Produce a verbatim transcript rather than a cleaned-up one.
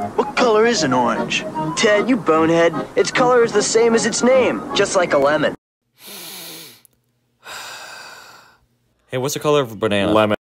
What color is an orange? Ted, you bonehead. Its color is the same as its name, just like a lemon. Hey, what's the color of a banana? Lemon.